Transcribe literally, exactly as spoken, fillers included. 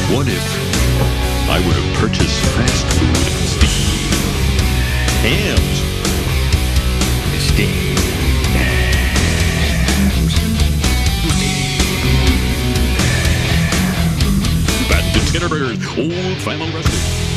What if I were to purchase fast food instead? Hams. Instead. Bat and Skinner Burgers, old family recipe.